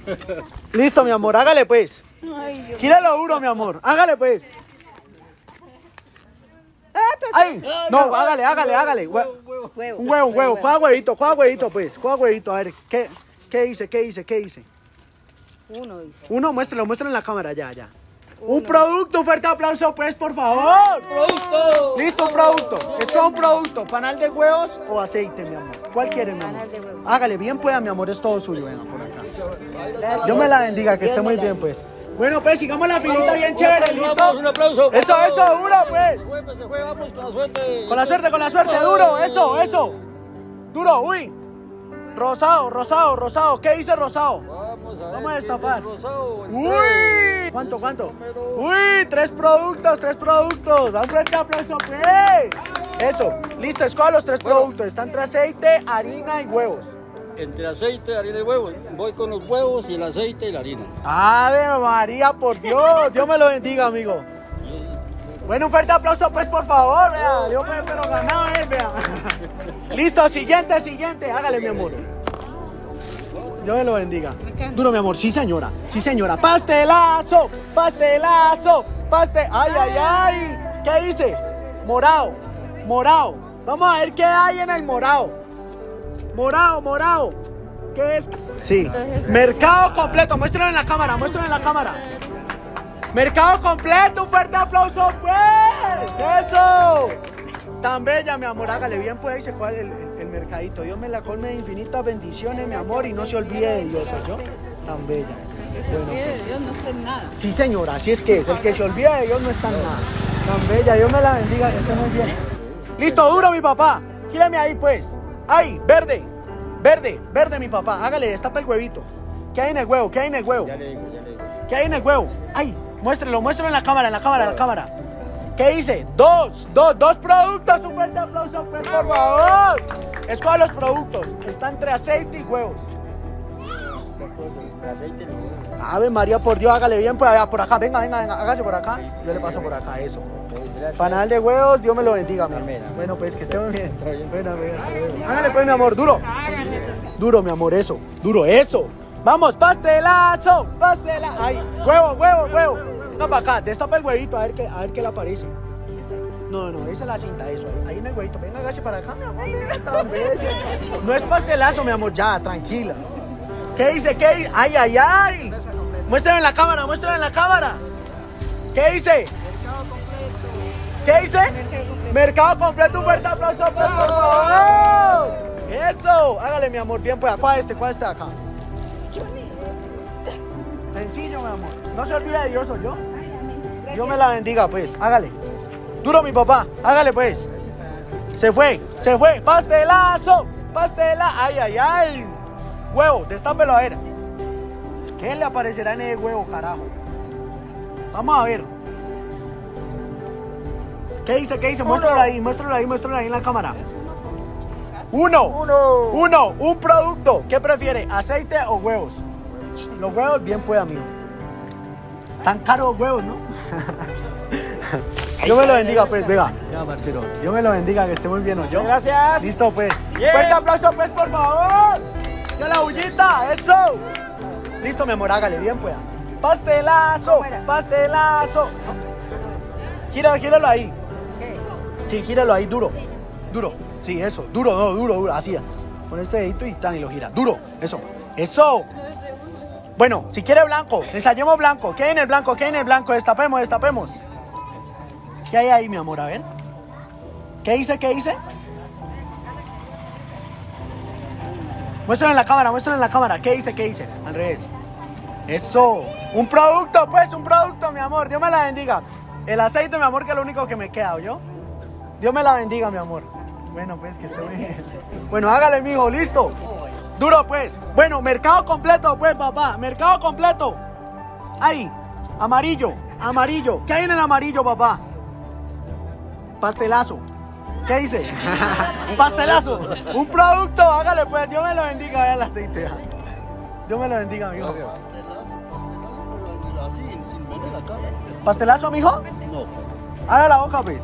Listo, mi amor, hágale pues. Gíralo duro, mi amor. Hágale pues. ¡Ay! No, hágale. Un huevo. Coja huevito, pues. Coja huevito. A ver, ¿qué hice? Uno, muéstralo en la cámara, ya. Un producto, un fuerte aplauso, pues, por favor. ¡Producto! Listo, un producto. Es como un producto, panal de huevos o aceite, mi amor. ¿Cuál quiere, mi amor? Panal de huevos. Hágale, bien pueda, mi amor, es todo suyo, venga, por acá. Gracias. Dios me la bendiga, que esté muy bien, pues. Bueno, pues, sigamos la filita bien chévere, ¿listo? Un aplauso. Eso, duro, pues. Se fue, vamos con la suerte. Con la suerte, duro, eso. Duro, uy. Rosado. ¿Qué dice rosado? Vamos a destapar. Uy. ¿Cuánto? Uy, tres productos. Un fuerte aplauso, pues. Eso, listo, escoja los tres productos. Están entre aceite, harina y huevos. Entre aceite, harina y huevos. Voy con los huevos y el aceite y la harina. Ave María, por Dios. Dios me lo bendiga, amigo. Bueno, un fuerte aplauso, pues, por favor, vea. Dios me pero ganado, vea. Listo, siguiente. Hágale, mi amor. Dios me lo bendiga. Duro, mi amor. Sí, señora. Pastelazo. Ay. ¿Qué dice? Morado. Vamos a ver qué hay en el morado. Morado. ¿Qué es? Sí. Mercado completo. Muéstralo en la cámara. Mercado completo. Un fuerte aplauso, pues. Eso. Tan bella, mi amor. Hágale bien, pues. Ahí se cuál el mercadito. Dios me la colme de infinitas bendiciones, mi amor. Y no se olvide de Dios, yo. Tan bella. Bueno, pues. Dios no está en nada. Sí, señora. Así es que es. El que se olvida de Dios no está en nada. Tan bella. Dios me la bendiga. Que esté muy bien. Listo, duro, mi papá. Gírame ahí, pues. Ay, verde, mi papá. Hágale, destapa el huevito. ¿Qué hay en el huevo? Ya le digo. ¿Qué hay en el huevo? Ay, muéstralo en la cámara. ¿Qué dice? Dos productos. Un fuerte aplauso, pues, por favor. Escoja los productos. Está entre aceite y huevos. Ave María, por Dios, hágale bien, pues, por acá. Venga, hágase por acá. Yo le paso por acá, eso. Panal de huevos, Dios me lo bendiga, mi amor. Bueno, pues, que esté muy bien. Bueno, hágale, pues, mi amor, duro. Duro, mi amor, eso. Vamos, pastelazo. Ay, huevo. Venga para acá, destapa el huevito, a ver qué le aparece. No, esa es la cinta, eso. Ahí en el huevito. Venga, hágase para acá, mi amor. Tan bello. No es pastelazo, mi amor, ya, tranquila. ¿Qué dice? Ay. Muéstralo en la cámara. ¿Qué dice? Mercado completo, un fuerte aplauso, por favor. Eso, hágale, mi amor, bien, pues, ¿cuál es este de acá? Sencillo, mi amor, no se olvide de Dios, soy yo. Dios me la bendiga, pues, hágale. Duro, mi papá, hágale, pues. Se fue, pastelazo. Ay. Huevo, destápelo a ver. ¿Qué le aparecerá en el huevo, carajo? Vamos a ver. ¿Qué dice? Muéstralo ahí en la cámara. Uno. Un producto. ¿Qué prefiere? ¿Aceite o huevos? Los huevos, bien pueda, amigo. Tan caros los huevos, ¿no? Dios me lo bendiga, pues, venga. Ya, Marcelo. Dios me lo bendiga, que esté muy bien, ¿no? Yo. Gracias. Listo, pues. Fuerte aplauso, pues, por favor. Ya la bullita, eso. Listo, mi amor, hágale, bien pueda. Pastelazo. Gíralo ahí. Sí, gíralo ahí, duro. Sí, eso, duro, así. Con ese dedito y lo gira. Duro, eso. Bueno, si quiere blanco, ensayemos blanco. ¿Qué hay en el blanco? Destapemos. ¿Qué hay ahí, mi amor? A ver. ¿Qué dice? Muéstralo en la cámara. ¿Qué dice? Al revés. Eso. Un producto, mi amor. Dios me la bendiga. El aceite, mi amor, que es lo único que me queda, ¿oyó? Dios me la bendiga, mi amor. Bueno, pues, que esté muy bien. Bueno, hágale, mijo, listo. Duro, pues. Bueno, mercado completo, pues, papá. Mercado completo. Ahí. Amarillo. ¿Qué hay en el amarillo, papá? Pastelazo. ¿Qué dice? Pastelazo. Un producto, hágale, pues. Dios me lo bendiga, vea el aceite. Dios me lo bendiga, mijo. ¿Pastelazo, mijo? No. Haga la boca, pues.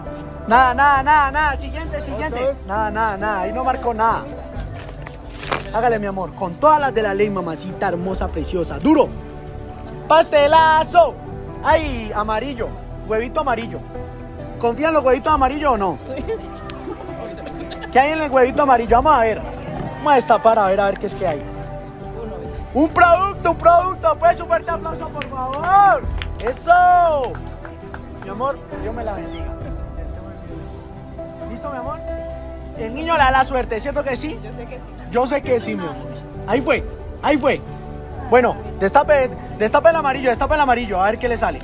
Nada. Siguiente. Nada. Ahí no marcó nada. Hágale, mi amor. Con todas las de la ley, mamacita hermosa, preciosa. Duro. Pastelazo. Ay, amarillo. Huevito amarillo. ¿Confía en los huevitos amarillos o no? Sí. ¿Qué hay en el huevito amarillo? Vamos a ver. Vamos a destapar a ver qué es que hay. Un producto. Pues un fuerte aplauso, por favor. ¡Eso! Mi amor, Dios me la bendiga. ¿Listo, mi amor? El niño le da la suerte, ¿cierto que sí? Yo sé que sí. Yo sé que sí, mi amor. Ahí fue. Bueno, destape el amarillo, a ver qué le sale.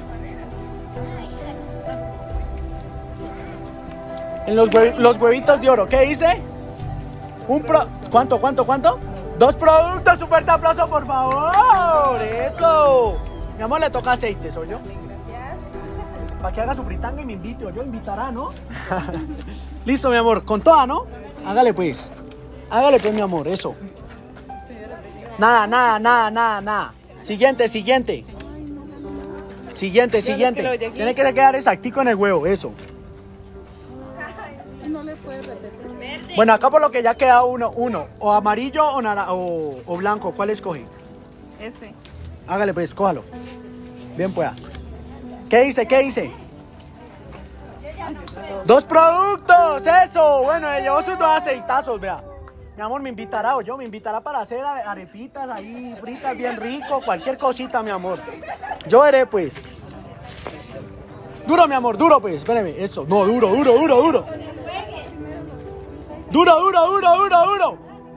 En los huevitos de oro, ¿qué dice? ¿Cuánto? 2 productos, un fuerte aplauso, por favor. Eso. Mi amor, le toca aceite, ¿soy yo? Gracias. Para que haga su fritanga y me invite, o yo invitará, ¿no? Listo, mi amor, con toda, ¿no? Hágale pues, mi amor, eso. Nada. Siguiente. Tiene que quedar exactico en el huevo, eso. No le puede repetir. Bueno, acá por lo que ya queda uno. O amarillo o blanco, ¿cuál escoge? Este. Hágale pues, cójalo. Bien pueda. ¿Qué dice? 2 productos, eso. Bueno, llevó sus 2 aceitazos, vea. Mi amor, me invitará para hacer arepitas ahí, fritas bien rico, cualquier cosita, mi amor. Yo veré, pues. Duro, mi amor, duro, pues. Espéreme, eso. No, duro. Duro.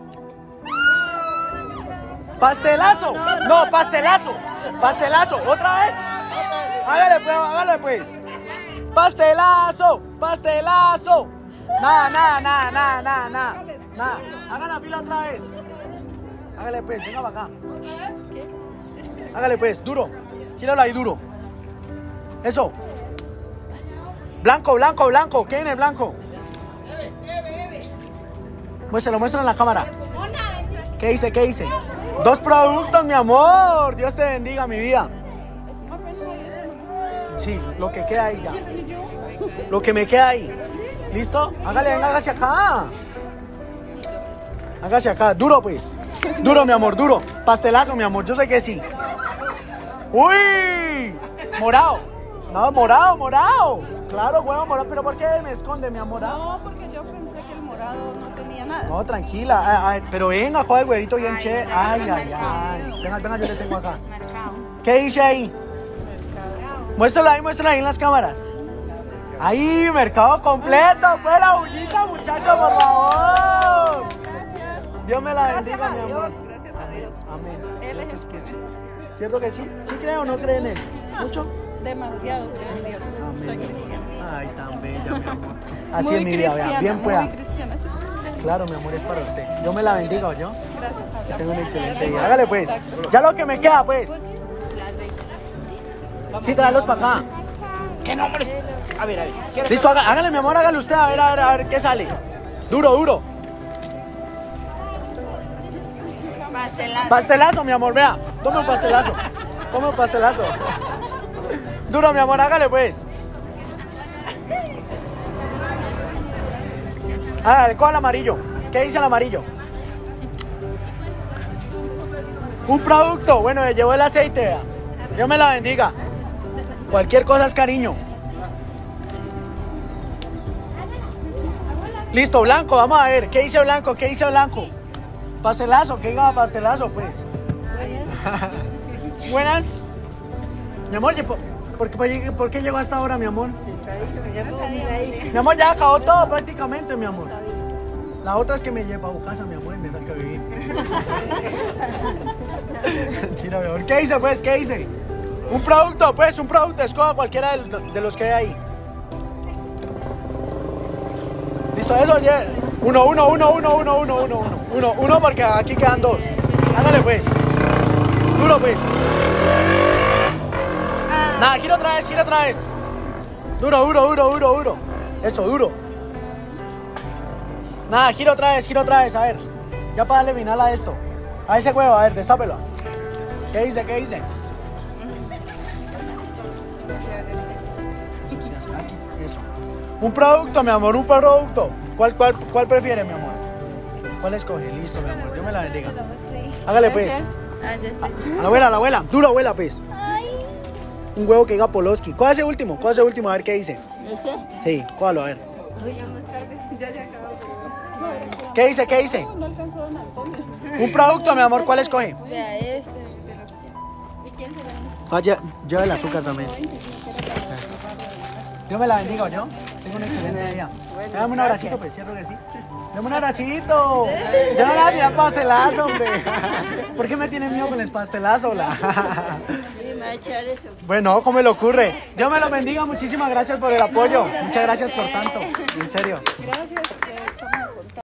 Pastelazo. No, pastelazo. ¿Otra vez? Hágale pues. Pastelazo. Nada. Hagan la fila otra vez. Hágale pues, venga para acá. Hágale pues, duro. Gíralo ahí, duro. Eso. Blanco. ¿Qué en el blanco? Muéstralo en la cámara. ¿Qué dice? 2 productos, mi amor. Dios te bendiga, mi vida. Sí, lo que queda ahí ya. Lo que me queda ahí. ¿Listo? Venga, hágase acá. Duro, pues. Duro, mi amor, duro. Pastelazo, mi amor, yo sé que sí. ¡Uy! Morado. No, morado. Claro, huevo morado. ¿Pero por qué me esconde, mi amor? No, porque yo pensé que el morado no tenía nada. No, tranquila. Pero venga, coge el huevito bien chévere. Ay. Venga, yo le tengo acá. ¿Qué dice ahí? Muéstrala ahí en las cámaras. Ahí, mercado completo. Fue la bullita, muchachos, por favor. Gracias. Dios me la bendiga, mi amor. Gracias a Dios. Amén. Él es el que... ¿Cierto que sí? ¿Sí cree o no cree en él? ¿Mucho? Demasiado creo en Dios. Amén. Soy cristiana. Ay, tan bella, mi amor. Así Muy es mi vida, vea. cristiana, Bien pueda. Muy cristiana, eso es cristiano. Claro, mi amor, es para usted. Dios me la bendiga, ¿oyó? Gracias a Dios. Tengo un excelente día. Hágale, pues. Ya lo que me queda, pues. Sí, tráelos para acá. ¿Qué nombres? A ver. Listo, hágale, mi amor, hágale usted. A ver qué sale. Duro. Pastelazo, mi amor, vea. Tome un pastelazo. Duro, mi amor, hágale, pues. Hágale, coja el amarillo. ¿Qué dice el amarillo? Un producto. Bueno, le llevo el aceite, vea. Dios me la bendiga. Cualquier cosa es cariño. Listo, blanco, vamos a ver. ¿Qué dice blanco? Pastelazo, que diga pastelazo, pues. Buenas. Mi amor, ¿por qué llegó hasta ahora, mi amor? Mi amor, ya acabó todo prácticamente, mi amor. La otra es que me lleva a casa, mi amor, y me saca a vivir. Mentira, mi amor. ¿Qué dice, pues? Un producto, escoja cualquiera de los que hay ahí. Listo, eso, ya. Uno, porque aquí quedan 2. Ándale, pues. Duro, pues. Nada, gira otra vez. Duro. Eso, duro. Nada, gira otra vez, a ver. Ya para darle final a esto. A ese huevo, a ver, destápelo. ¿Qué dice? Eso. Un producto, mi amor, ¿Cuál prefiere, mi amor? ¿Cuál escoge? Listo, mi amor. Dios me la bendiga. Hágale pues. A la abuela. Duro, abuela, pues. Un huevo que diga Poloski. ¿Cuál es el último? A ver qué dice. ¿Ese? Sí, ¿cuál? A ver. ¿Qué dice? Un producto, mi amor, ¿cuál escoge? Vea ese. ¿Y quién se lo Lleva el azúcar también. Dios me la bendiga, ¿yo? Tengo un excelente día. Dame un abracito, pues, ¿cierto que sí? Dame un abracito. Ya no le voy a tirar pastelazo, hombre. ¿Por qué me tienen miedo con el pastelazo, la? me va a echar eso? Bueno, ¿cómo me le ocurre? Dios me lo bendiga, muchísimas gracias por el apoyo. Muchas gracias por tanto, en serio. Gracias.